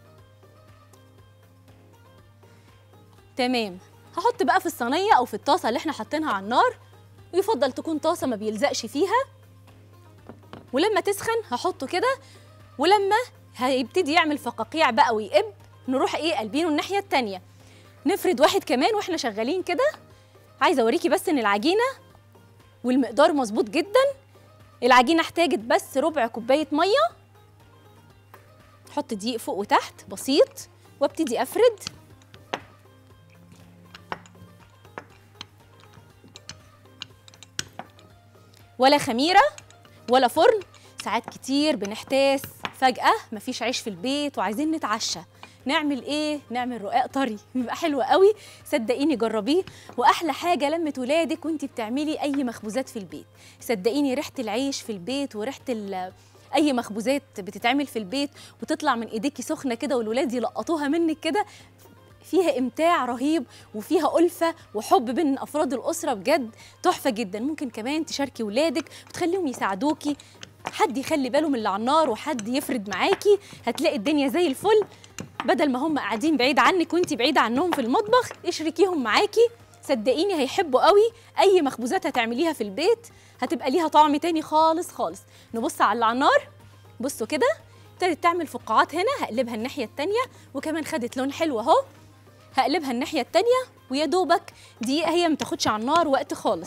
S1: تمام. هحط بقى في الصينيه او في الطاسه اللي احنا حاطينها على النار، ويفضل تكون طاسه ما بيلزقش فيها. ولما تسخن هحطه كده، ولما هيبتدي يعمل فقاقيع بقى ويقب، نروح ايه قلبينه الناحيه التانيه. نفرد واحد كمان واحنا شغالين كده. عايزه اوريكي بس ان العجينه والمقدار مظبوط جدا. العجينه احتاجت بس ربع كوبايه ميه. احط دقيق فوق وتحت بسيط وابتدي افرد. ولا خميره ولا فرن. ساعات كتير بنحتاس فجأة مفيش عيش في البيت وعايزين نتعشى، نعمل ايه؟ نعمل رقاق طري، بيبقى حلو قوي، صدقيني جربيه. واحلى حاجه لمة ولادك وانتي بتعملي اي مخبوزات في البيت، صدقيني ريحه العيش في البيت وريحه اي مخبوزات بتتعمل في البيت وتطلع من ايديكي سخنه كده والولاد يلقطوها منك كده، فيها امتاع رهيب وفيها ألفة وحب بين افراد الاسره، بجد تحفه جدا. ممكن كمان تشاركي ولادك وتخليهم يساعدوكي، حد يخلي باله من اللي على النار وحد يفرد معاكي، هتلاقي الدنيا زي الفل. بدل ما هم قاعدين بعيد عنك وانتي بعيده عنهم في المطبخ، اشركيهم معاكي، صدقيني هيحبوا قوي اي مخبوزات هتعمليها في البيت، هتبقى ليها طعم تاني خالص خالص. نبص على اللي على النار، بصوا كده ابتدت تعمل فقاعات هنا، هقلبها الناحيه التانيه وكمان خدت لون حلو اهو. هقلبها الناحيه التانيه ويا دوبك دقيقه، هي ما تاخدش على النار وقت خالص.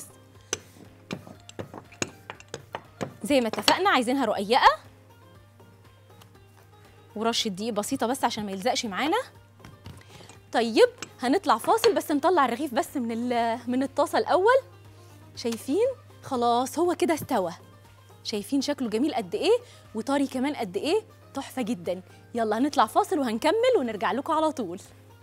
S1: زي ما اتفقنا عايزينها رقيقه ورشه دقيق بسيطه بس عشان ما يلزقش معانا. طيب هنطلع فاصل، بس نطلع الرغيف بس من من الطاسه الاول. شايفين خلاص هو كده استوى، شايفين شكله جميل قد ايه وطري كمان قد ايه، تحفه جدا. يلا هنطلع فاصل وهنكمل ونرجع لكم على طول.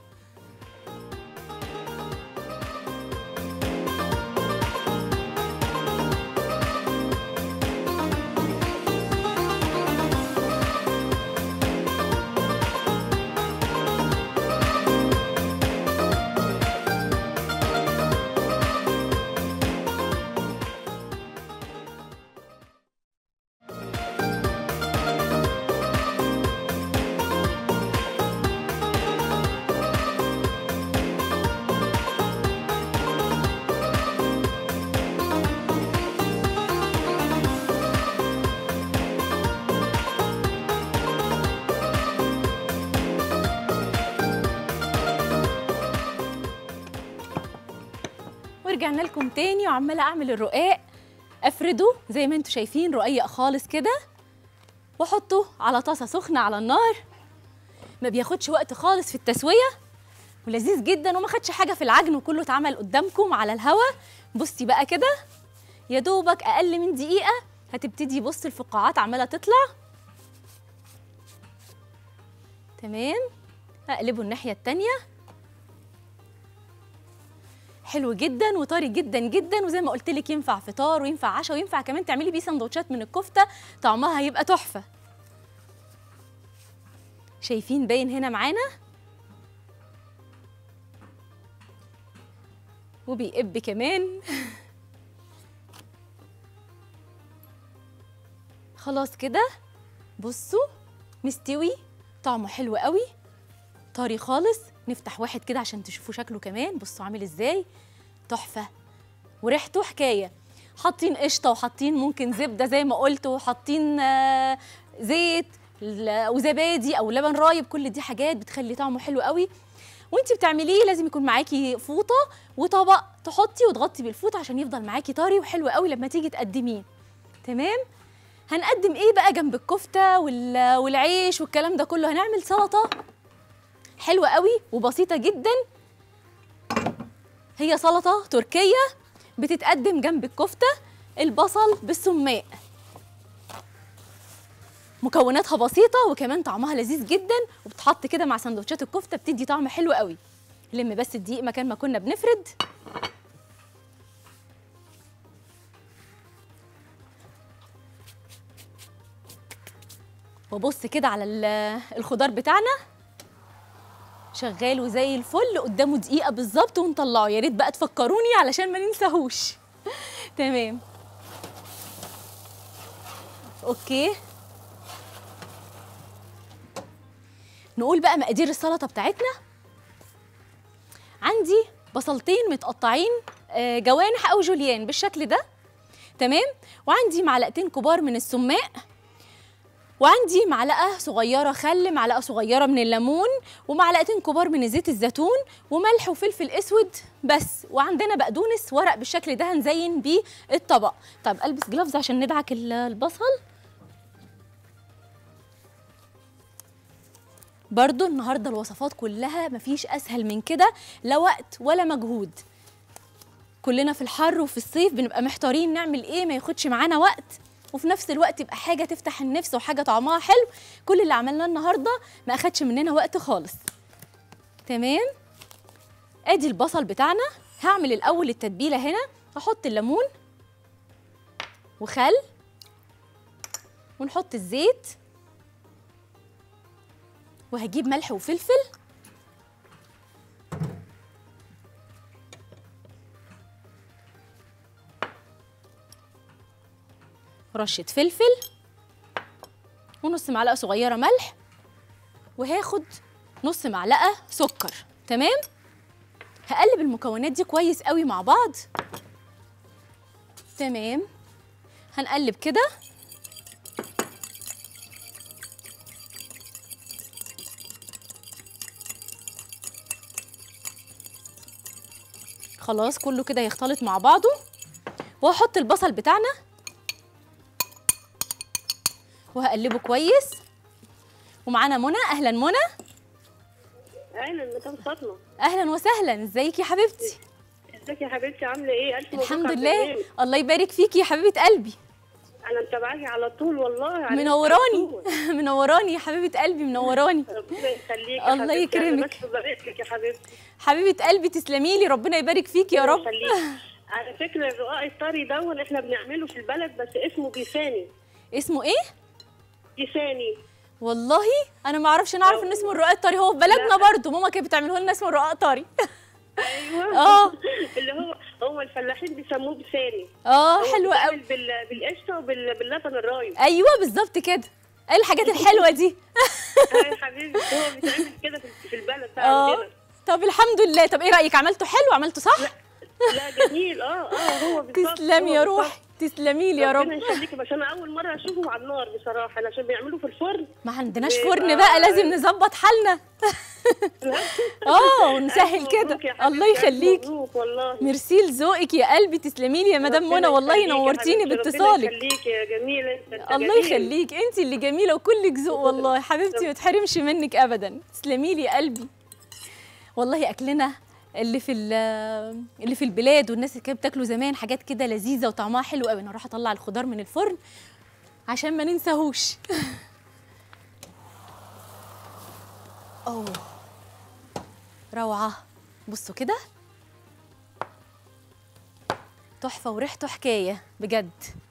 S1: ورجعنا لكم تاني وعماله اعمل الرقاق، افرده زي ما انتم شايفين رقيق خالص كده واحطه على طاسه سخنه على النار. ما بياخدش وقت خالص في التسويه ولذيذ جدا وما خدش حاجه في العجن وكله اتعمل قدامكم على الهوا. بصي بقى كده يا دوبك اقل من دقيقه هتبتدي بص الفقاعات عماله تطلع. تمام، هقلبه الناحيه التانيه. حلو جدا وطري جدا جدا، وزي ما قلت لك ينفع فطار وينفع عشاء وينفع كمان تعملي بيه سندوتشات من الكفته، طعمها هيبقى تحفه. شايفين باين هنا معانا وبيقب كمان. خلاص كده بصوا مستوي، طعمه حلو قوي طري خالص. نفتح واحد كده عشان تشوفوا شكله كمان، بصوا عامل ازاي، تحفه وريحته حكايه. حاطين قشطه وحاطين ممكن زبده زي ما قلت وحاطين آه زيت وزبادي او لبن رايب، كل دي حاجات بتخلي طعمه حلو قوي. وانتي بتعمليه لازم يكون معاكي فوطه وطبق تحطي وتغطي بالفوطه عشان يفضل معاكي طري وحلو قوي لما تيجي تقدميه. تمام، هنقدم ايه بقى جنب الكفته والعيش والكلام ده كله؟ هنعمل سلطه حلوه قوي وبسيطه جدا، هي سلطه تركيه بتتقدم جنب الكفته، البصل بالسماق. مكوناتها بسيطه وكمان طعمها لذيذ جدا وبتحط كده مع سندوتشات الكفته، بتدي طعم حلو قوي. لم بس الدقيق مكان ما كنا بنفرد. وبص كده على الخضار بتاعنا شغال وزي الفل، قدامه دقيقه بالظبط ونطلعه. يا ريت بقى تفكروني علشان ما ننساهوش. تمام، اوكي. نقول بقى مقادير السلطه بتاعتنا. عندي بصلتين متقطعين جوانح او جوليان بالشكل ده، تمام، وعندي معلقتين كبار من السماق، وعندي معلقه صغيره خل، معلقه صغيره من الليمون، ومعلقتين كبار من زيت الزيتون، وملح وفلفل اسود بس. وعندنا بقدونس ورق بالشكل ده هنزين بيه الطبق. طب البس جلافز عشان ندعك البصل. برضو النهارده الوصفات كلها مفيش اسهل من كده، لا وقت ولا مجهود. كلنا في الحر وفي الصيف بنبقى محتارين نعمل ايه ما ياخدش معانا وقت، وفي نفس الوقت يبقى حاجه تفتح النفس وحاجه طعمها حلو. كل اللي عملناه النهارده ما اخدش مننا وقت خالص. تمام. ادي البصل بتاعنا. هعمل الاول التتبيله هنا. هحط الليمون وخل، ونحط الزيت، وهجيب ملح وفلفل، رشة فلفل، ونص معلقة صغيرة ملح، وهاخد نص معلقة سكر. تمام. هقلب المكونات دي كويس قوي مع بعض. تمام. هنقلب كده. خلاص كله كده يختلط مع بعضه. وهحط البصل بتاعنا وهقلبه كويس. ومعانا منى. اهلا منى.
S3: اهلا مدام فاطمه.
S1: اهلا وسهلا. ازيك يا حبيبتي؟
S3: ازيك يا حبيبتي عامله ايه؟ الف مبروك.
S1: الحمد لله. الله يبارك فيكي يا حبيبه قلبي.
S3: انا متابعاكي على طول والله.
S1: منوراني منوراني يا حبيبه قلبي، منوراني.
S3: ربنا يخليكي.
S1: الله يكرمك.
S3: بس ببارك لك يا حبيبتي.
S1: حبيبه قلبي تسلمي لي، ربنا يبارك فيكي يا رب.
S3: على فكره الرقاق الطري دون احنا بنعمله في البلد بس اسمه بيساني.
S1: اسمه ايه؟
S3: بيساني.
S1: والله انا ما اعرفش. انا اعرف ان اسمه الرقاق الطري. هو في بلدنا برضو ماما كانت بتعمله لنا اسمه الرقاق طري.
S3: ايوه.
S1: اه
S3: اللي هو هم الفلاحين بيسموه بيساني.
S1: اه حلو قوي.
S3: بالقشطه وباللبن الرايب.
S1: ايوه بالظبط كده. ايه الحاجات الحلوه دي؟
S3: يا حبيبي هو بيتعمل كده في البلد عندنا.
S1: طب الحمد لله. طب ايه رايك؟ عملته حلو؟ عملته صح؟
S3: لا, لا جميل. اه اه هو بالظبط.
S1: تسلمي يا روحي. تسلمي لي يا رب.
S3: ربنا يخليكي. بس انا اول مره اشوفهم على النار بصراحه عشان بيعملوا في الفرن.
S1: ما عندناش فرن بقى، لازم نظبط حالنا. اه ونسهل كده. الله يخليكي.
S3: والله
S1: ميرسي لذوقك يا قلبي. تسلمي لي يا مدام منى، والله نورتيني باتصالك.
S3: ربنا يخليكي يا جميله.
S1: الله يخليكي. انت اللي جميله وكلك ذوق والله حبيبتي، ما تحرمش منك ابدا. تسلمي لي يا قلبي. والله اكلنا اللي في اللي في البلاد والناس اللي كانت بتاكله زمان حاجات كده لذيذه وطعمها حلو قوي. انا هروح اطلع الخضار من الفرن عشان ما ننساهوش. اوه روعه. بصوا كده تحفه وريحته حكايه بجد.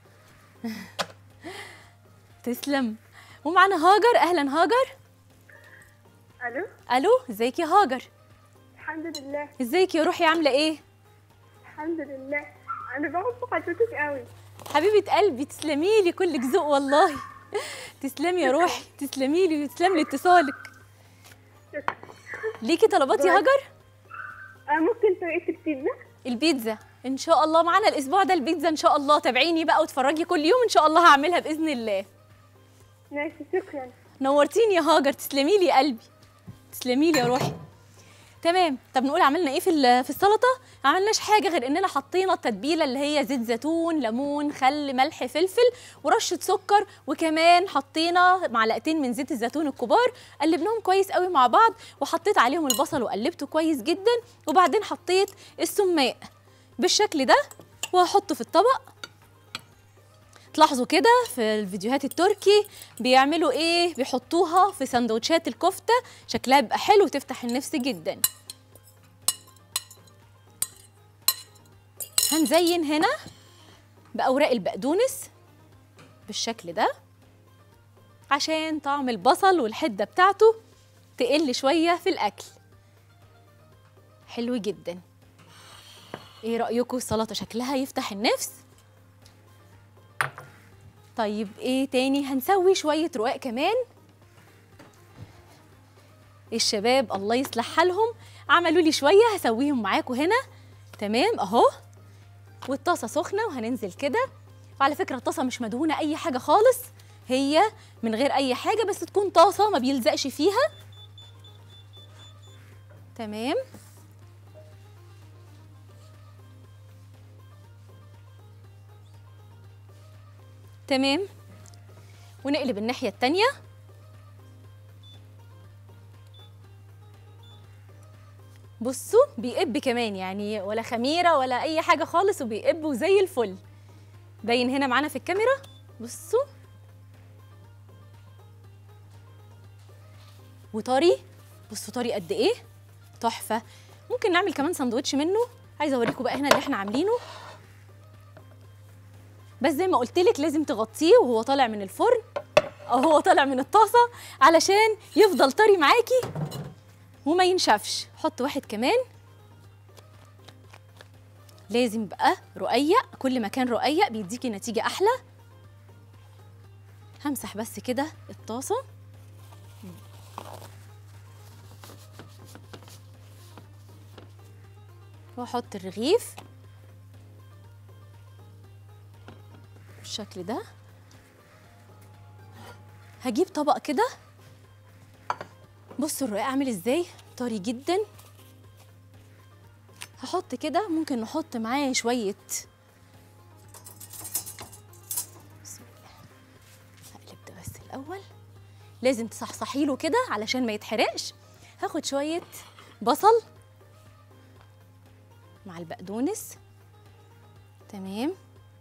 S1: تسلم. ومعنا هاجر. اهلا هاجر.
S4: الو.
S1: الو ازيك يا هاجر؟
S4: الحمد لله.
S1: ازيك يا روحي عامله ايه؟
S4: الحمد لله. انا بحب حضرتك قوي
S1: حبيبه قلبي. تسلمي لي، كلك ذوق والله. تسلمي يا روحي. تسلمي لي وتسلم لي اتصالك. ليكي طلبات يا هاجر؟
S4: آه ممكن طريقه البيتزا؟
S1: البيتزا ان شاء الله معانا الاسبوع ده البيتزا ان شاء الله. تابعيني بقى واتفرجي كل يوم ان شاء الله هعملها باذن الله.
S4: ماشي شكرا.
S1: نورتيني يا هاجر. تسلمي لي يا قلبي. تسلمي لي يا روحي. تمام. طب نقول عملنا ايه في في السلطه؟ ما عملناش حاجه غير اننا حطينا التتبيله اللي هي زيت زيتون، ليمون، خل، ملح، فلفل، ورشه سكر، وكمان حطينا معلقتين من زيت الزيتون الكبار. قلبناهم كويس قوي مع بعض، وحطيت عليهم البصل وقلبته كويس جدا. وبعدين حطيت السماق بالشكل ده وهحطه في الطبق. تلاحظوا كده في الفيديوهات التركي بيعملوا ايه؟ بيحطوها في سندوتشات الكفته، شكلها بيبقى حلو وتفتح النفس جدا. هنزين هنا باوراق البقدونس بالشكل ده عشان طعم البصل والحده بتاعته تقل شويه في الاكل. حلو جدا. ايه رايكم؟ السلطه شكلها يفتح النفس. طيب ايه تاني؟ هنسوي شويه رقاق كمان. الشباب الله يصلح حالهم عملوا لي شويه، هسويهم معاكم هنا. تمام اهو. والطاسه سخنه وهننزل كده. وعلى فكره الطاسه مش مدهونه اي حاجه خالص، هي من غير اي حاجه، بس تكون طاسه ما بيلزقش فيها. تمام. تمام، ونقلب الناحيه التانيه. بصوا بيقب كمان، يعني ولا خميره ولا اي حاجه خالص، وبيقب وزي الفل. باين هنا معانا في الكاميرا. بصوا وطري، بصوا طري قد ايه، تحفه. ممكن نعمل كمان ساندوتش منه. عايزه اوريكم بقى هنا اللي احنا عاملينه، بس زي ما قلت لك لازم تغطيه وهو طالع من الفرن او هو طالع من الطاسه علشان يفضل طري معاكي وما ينشفش. حط واحد كمان، لازم بقى رقيق، كل ما كان رقيق بيديكي نتيجه احلى. همسح بس كده الطاسه واحط الرغيف بالشكل ده. هجيب طبق كده، بصوا الرقاق عامل ازاي، طري جدا. هحط كده، ممكن نحط معاه شويه، هقلب ده بس الاول، لازم تصحصحي له كده علشان ما يتحرقش. هاخد شويه بصل مع البقدونس. تمام،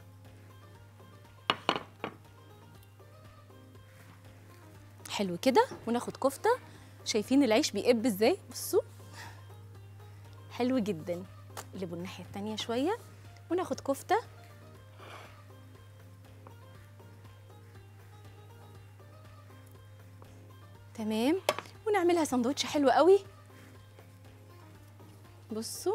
S1: حلو كده. وناخد كفته، شايفين العيش بيقب ازاي، بصوا حلو جدا. نقلبه الناحيه التانيه شويه وناخد كفته. تمام، ونعملها سندوتش حلو قوي. بصوا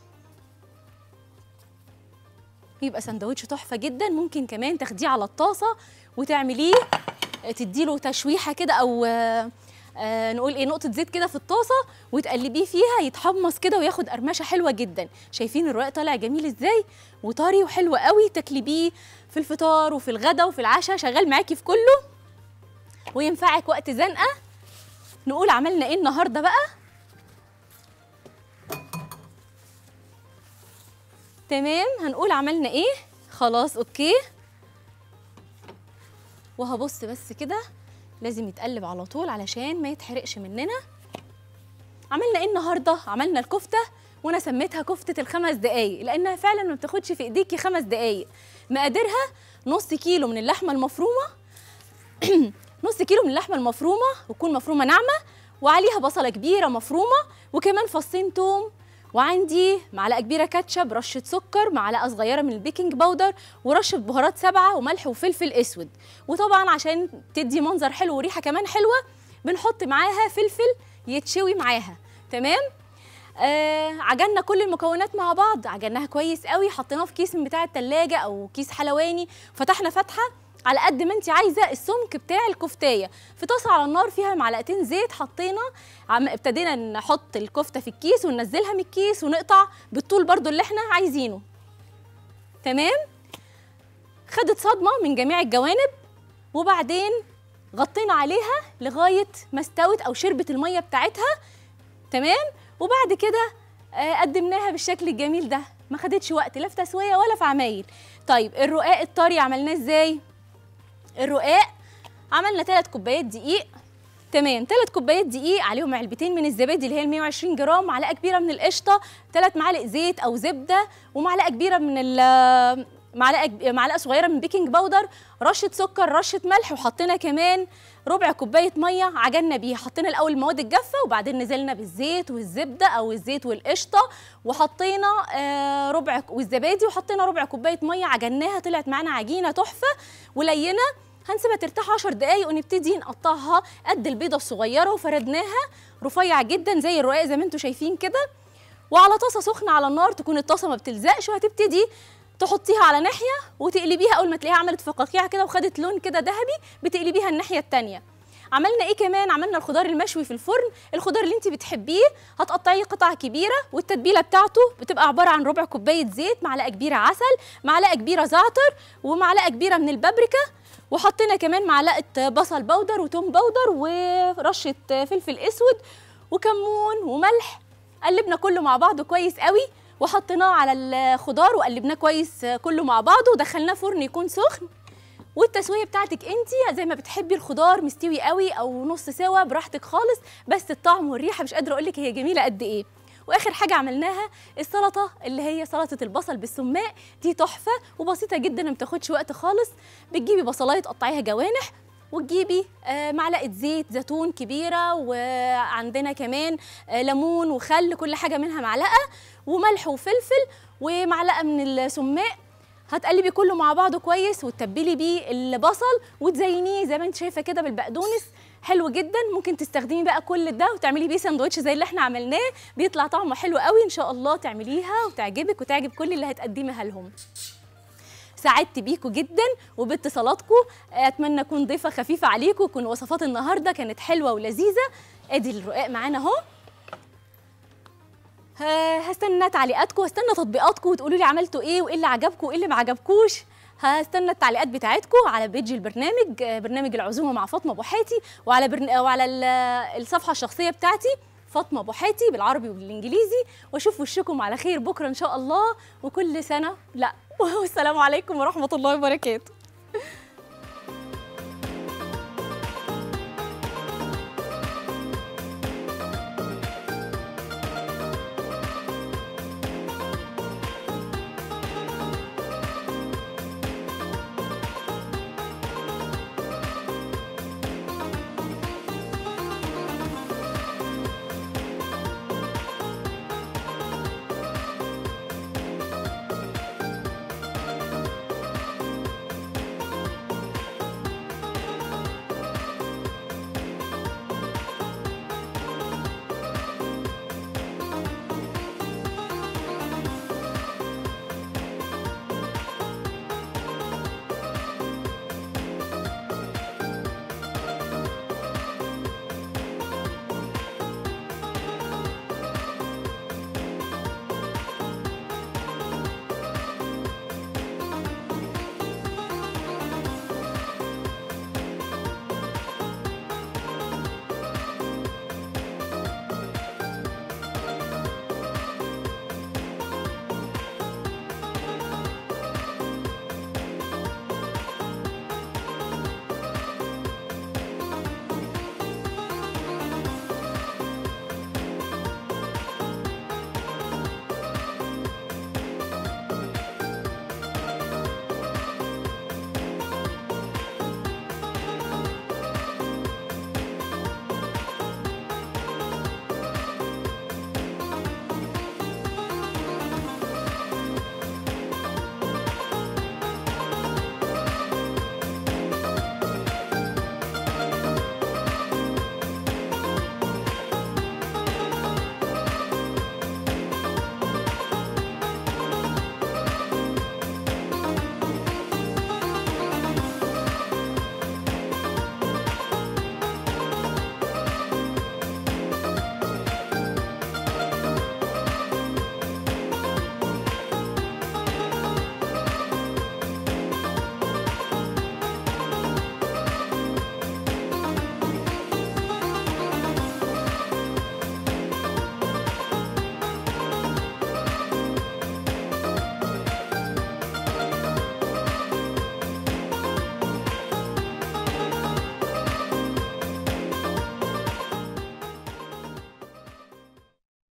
S1: يبقى سندوتش تحفه جدا. ممكن كمان تاخديه على الطاسه وتعمليه، تديله تشويحه كده، او آه آه نقول ايه، نقطه زيت كده في الطاسه وتقلبيه فيها، يتحمص كده وياخد قرمشه حلوه جدا. شايفين الرقاق طالع جميل ازاي وطري وحلو قوي. تاكليه في الفطار وفي الغدا وفي العشاء، شغال معاكي في كله وينفعك وقت زنقه. نقول عملنا ايه النهارده بقى. تمام، هنقول عملنا ايه. خلاص اوكي، وهبص بس كده، لازم يتقلب على طول علشان ما يتحرقش مننا. عملنا ايه النهارده؟ عملنا الكفته، وانا سميتها كفته الخمس دقايق لانها فعلا ما بتاخدش في ايديكي خمس دقايق. مقاديرها نص كيلو من اللحمه المفرومه نص كيلو من اللحمه المفرومه، وتكون مفرومه ناعمه، وعليها بصله كبيره مفرومه، وكمان فصين توم، وعندي معلقه كبيره كاتشب، رشه سكر، معلقه صغيره من البيكنج باودر، ورشه بهارات سبعه، وملح وفلفل اسود. وطبعا عشان تدي منظر حلو وريحه كمان حلوه بنحط معاها فلفل يتشوي معاها. تمام. آه عجننا كل المكونات مع بعض، عجناها كويس قوي، حطيناها في كيس من بتاع التلاجة او كيس حلواني، فتحنا فتحه على قد ما انت عايزه السمك بتاع الكفتايه. في طاسه على النار فيها معلقتين زيت، حطينا عم ابتدينا نحط الكفته في الكيس وننزلها من الكيس ونقطع بالطول برضو اللي احنا عايزينه. تمام. خدت صدمه من جميع الجوانب، وبعدين غطينا عليها لغايه ما استوت او شربت الميه بتاعتها. تمام. وبعد كده قدمناها بالشكل الجميل ده، ما خدتش وقت لا في تسويه ولا في عمايل. طيب الرقاق الطري عملناه ازاي؟ الرقاق عملنا ثلاث كوبايات دقيق. تمام، ثلاث كوبايات دقيق، عليهم علبتين من الزبادي اللي هي مية وعشرين جرام، معلقه كبيره من القشطه، ثلاث معالق زيت او زبده، ومعلقه كبيره من ال معلقه معلقه صغيره من بيكنج باودر، رشه سكر، رشه ملح، وحطينا كمان ربع كوبايه ميه عجنا بيها. حطينا الاول المواد الجافه، وبعدين نزلنا بالزيت والزبده او الزيت والقشطه، وحطينا آه ربع والزبادي، وحطينا ربع كوبايه ميه عجناها، طلعت معانا عجينه تحفه ولينه. هنسيبها ترتاح عشر دقايق ونبتدي نقطعها قد البيضه الصغيره، وفردناها رفيع جدا زي الرقاق زي ما انتم شايفين كده. وعلى طاسه سخنه على النار، تكون الطاسه ما بتلزقش، وهتبتدي تحطيها على ناحيه وتقلبيها. اول ما تلاقيها عملت فقاقيع كده وخدت لون كده ذهبي، بتقلبيها الناحيه الثانيه. عملنا ايه كمان؟ عملنا الخضار المشوي في الفرن. الخضار اللي انت بتحبيه هتقطعيه قطع كبيره، والتتبيله بتاعته بتبقى عباره عن ربع كوبايه زيت، معلقه كبيره عسل، معلقه كبيره زعتر، ومعلقه كبيره من البابريكا، وحطينا كمان معلقه بصل بودر وتوم بودر ورشه فلفل اسود وكمون وملح. قلبنا كله مع بعضه كويس قوي وحطيناه على الخضار وقلبناه كويس كله مع بعضه ودخلناه فرن يكون سخن. والتسويه بتاعتك انت زي ما بتحبي، الخضار مستوي قوي او نص سوا براحتك خالص، بس الطعم والريحه مش قادره اقول لك هي جميله قد ايه. واخر حاجه عملناها السلطه اللي هي سلطه البصل بالسماق، دي تحفه وبسيطه جدا ما بتاخدش وقت خالص. بتجيبي بصلايه تقطعيها جوانح وتجيبي آه معلقه زيت زيتون كبيره، وعندنا كمان آه ليمون وخل، كل حاجه منها معلقه، وملح وفلفل ومعلقه من السماق. هتقلبي كله مع بعضه كويس وتتبلي بيه البصل وتزينيه زي ما انت شايفه كده بالبقدونس، حلو جدا. ممكن تستخدمي بقى كل ده وتعملي بيه ساندوتش زي اللي احنا عملناه، بيطلع طعمه حلو قوي. ان شاء الله تعمليها وتعجبك وتعجب كل اللي هتقدميها لهم. سعدت بيكم جدا وباتصالاتكم، اتمنى اكون ضيفه خفيفه عليكم، وكون وصفات النهارده كانت حلوه ولذيذه. ادي الرقاق معانا اهو. هستنى تعليقاتكم واستنى تطبيقاتكم وتقولوا لي عملتوا ايه وايه اللي عجبكم وايه اللي ما عجبكوش. هستنى التعليقات بتاعتكم على بيج البرنامج، برنامج العزومه مع فاطمه ابو حاتي، وعلى برن... وعلى الصفحه الشخصيه بتاعتي فاطمه ابو حاتي بالعربي وبالانجليزي. واشوف وشكم على خير بكره ان شاء الله، وكل سنه لا والسلام عليكم ورحمه الله وبركاته.